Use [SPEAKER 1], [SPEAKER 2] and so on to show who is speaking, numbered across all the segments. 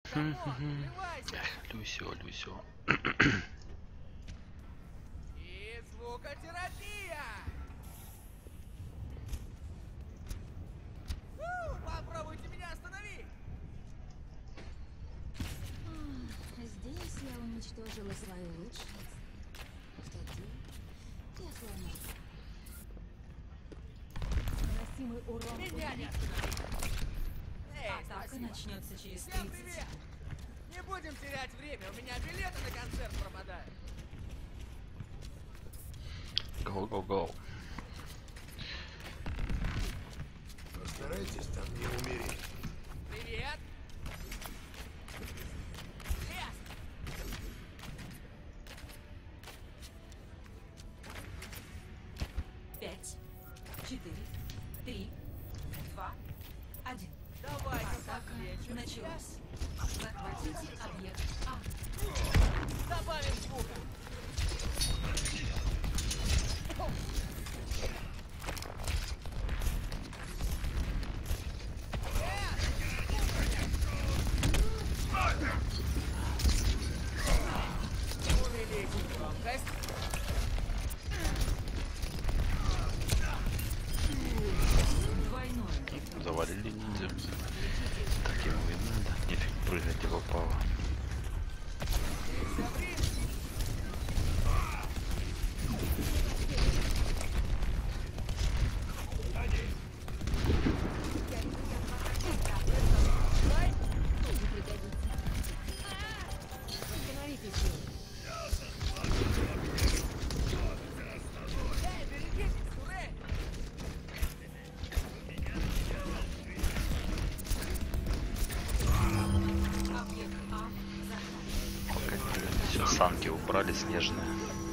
[SPEAKER 1] Люсио, Люсио.
[SPEAKER 2] И звукотерапия! Попробуйте меня остановить!
[SPEAKER 3] Здесь я уничтожила свою лучшую. Кстати, я сломался. Наносимый урон.
[SPEAKER 2] Меня не остановить! Эй,
[SPEAKER 3] Атака
[SPEAKER 2] спасибо.
[SPEAKER 3] начнется через
[SPEAKER 2] Всем
[SPEAKER 3] 30
[SPEAKER 2] привет! Не будем терять время, у меня билеты на концерт пропадают.
[SPEAKER 1] Go.
[SPEAKER 4] Постарайтесь там не умереть.
[SPEAKER 2] Привет! Лес!
[SPEAKER 3] 5, 4, 3, 2, 1.
[SPEAKER 2] Давай,
[SPEAKER 3] Атака началась. Захватите объект А.
[SPEAKER 2] добавим звука. Увеличим громкость.
[SPEAKER 3] Двойное.
[SPEAKER 1] Завалили ниндзя. Так ему и надо. Нефиг прыгать его пало. Все, санки убрали снежные.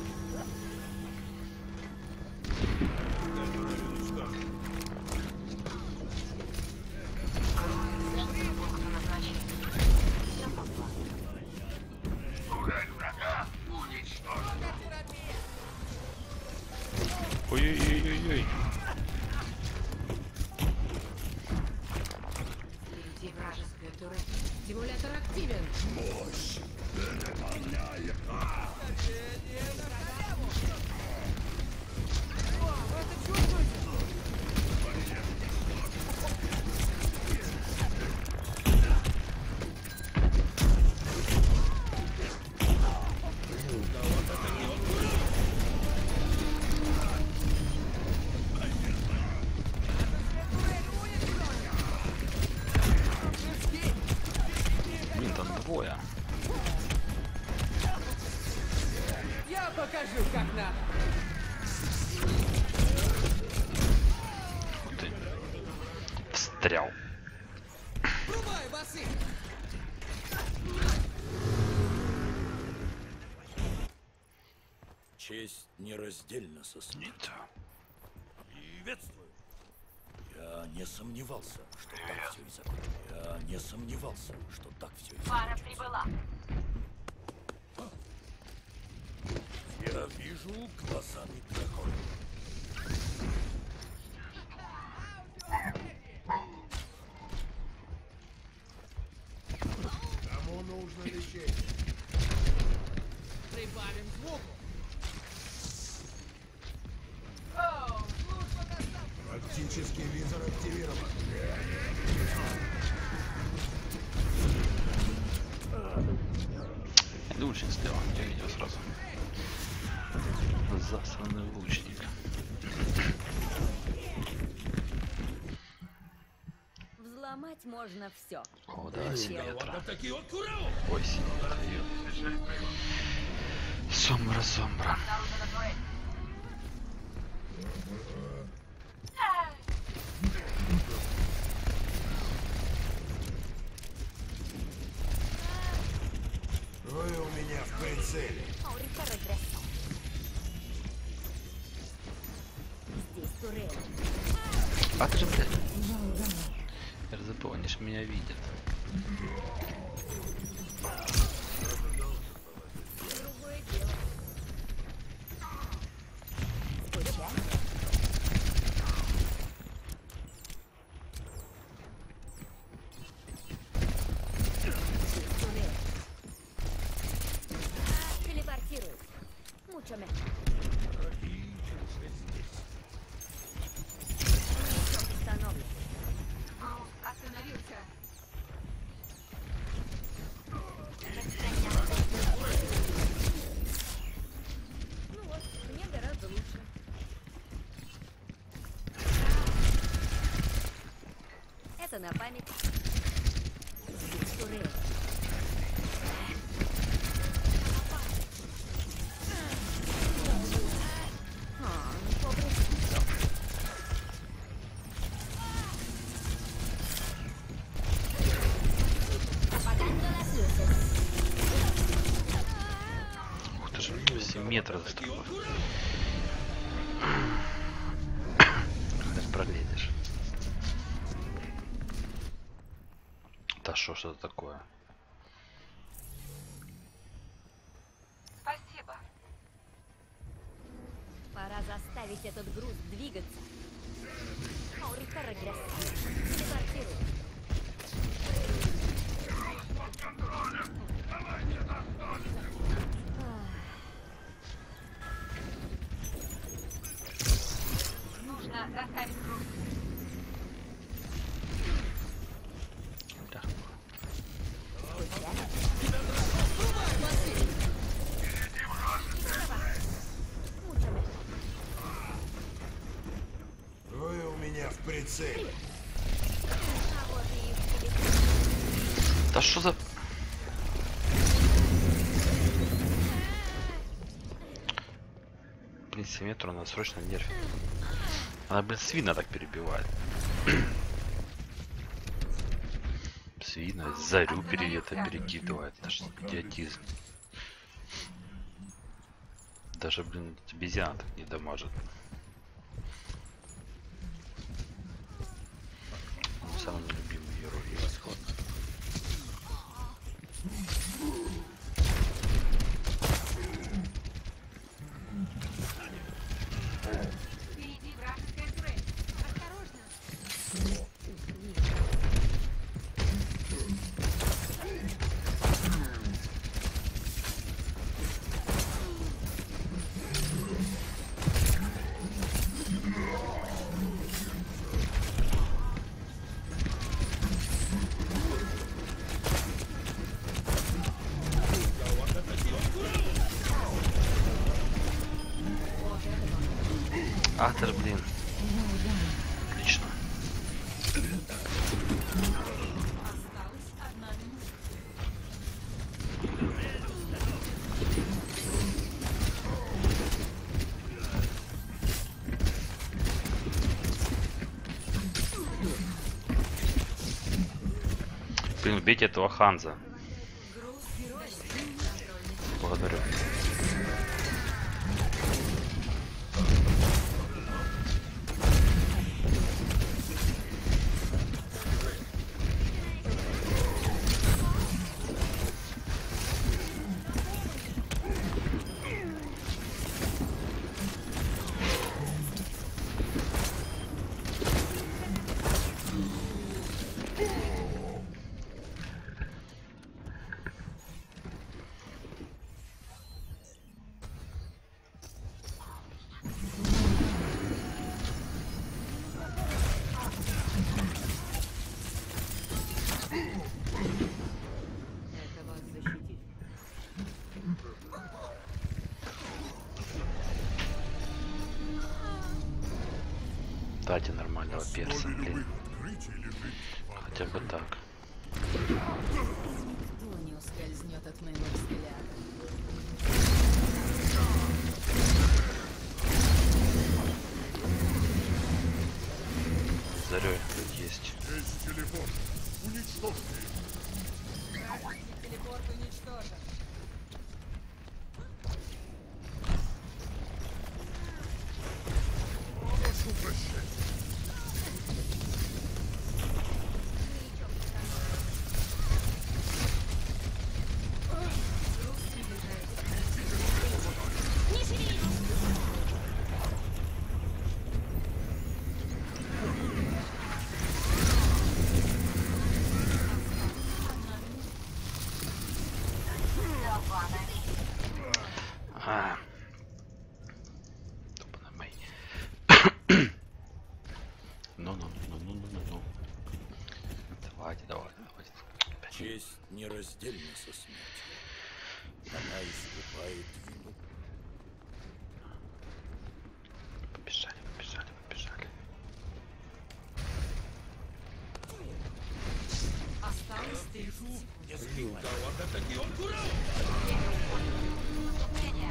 [SPEAKER 1] Ой-ой-ой-ой-ой.
[SPEAKER 3] Впереди вражеская турель. Стимулятор активен.
[SPEAKER 1] Блин, там двое.
[SPEAKER 2] Я покажу, как надо.
[SPEAKER 1] Ух ты. Встрял.
[SPEAKER 2] Врубай басы.
[SPEAKER 4] Честь нераздельна со смертью. Приветствую. Я не сомневался, что так все и закончится. Я не сомневался, что так все и
[SPEAKER 3] Пара прибыла.
[SPEAKER 4] Я вижу глазами дракона. Кому нужно лечение?
[SPEAKER 2] Прибавим звуку. Оу, служба доставки.
[SPEAKER 4] Практический визор активирован.
[SPEAKER 1] Лучник сделал, я видел сразу. Засранный лучник.
[SPEAKER 3] Взломать можно все.
[SPEAKER 1] О, да, симметра.
[SPEAKER 4] Такие вот курау!
[SPEAKER 1] Ой, симметра. Сомбра.
[SPEAKER 4] Вы у меня в прицеле.
[SPEAKER 3] Здесь турель.
[SPEAKER 1] А ты же, блядь. РЗП, они ж меня видят.
[SPEAKER 3] Другое дело. Скучать?
[SPEAKER 5] Это на память. Сбить турель.
[SPEAKER 1] Ух ты ж, 7 метров за тобой. Ты пролезешь. Да что ж это такое?
[SPEAKER 5] Спасибо. Пора заставить этот груз двигаться. Ahorita regresamos. Телепортируй. Нужно заставить груз.
[SPEAKER 1] Да.
[SPEAKER 4] Трое у меня в прицеле.
[SPEAKER 5] А вот и их телефон.
[SPEAKER 1] Да что за... Блин, Симметру надо срочно нерфить. Она, блин, свина так перебивает. Свина, зарю перекидывает. Это ж идиотизм. Даже, блин, обезьяна так не дамажит. Самый любимый герой и восход.
[SPEAKER 3] Впереди вражеская турель. Осторожно.
[SPEAKER 1] А, ты ж, блин. Отлично. Блин, убейте этого Ханза. Благодарю.
[SPEAKER 3] Это вас защитит.
[SPEAKER 1] Дайте нормального перса, блин. Хотя бы так.
[SPEAKER 3] Никто не ускользнет от моего взгляда.
[SPEAKER 1] Зарей есть.
[SPEAKER 2] Телепорт уничтожен.
[SPEAKER 1] А. Тупо мэй. Ну. Давайте.
[SPEAKER 4] Честь нераздельна со смертью. Она искупает вину.
[SPEAKER 1] Побежали.
[SPEAKER 4] Не сбивай.
[SPEAKER 5] Наступление.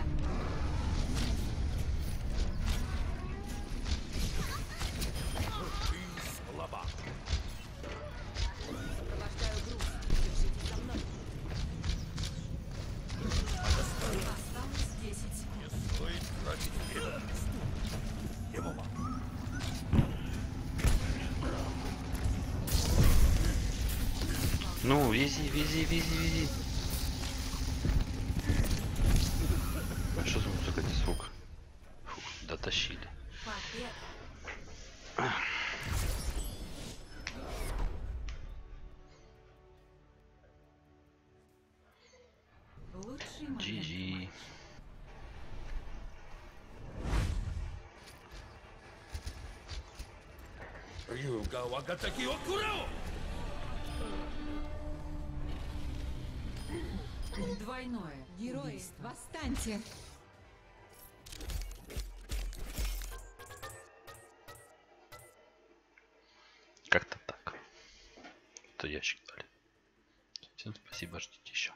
[SPEAKER 4] Ты слаба.
[SPEAKER 3] Сопровождаю груз. Держитесь за мной. Осталось 10 секунд.
[SPEAKER 4] Не стоит тратить время. Ему
[SPEAKER 1] Ну, вези, вези, вези, вези. А что за музыка, не звук? Фух, дотащили.
[SPEAKER 3] Победа. Лучший момент.
[SPEAKER 1] GG.
[SPEAKER 4] Рюга Вагатаки Окурао!
[SPEAKER 3] Двойное. Герои, восстаньте.
[SPEAKER 1] Как-то так. То ящик дали. Всем спасибо, ждите еще.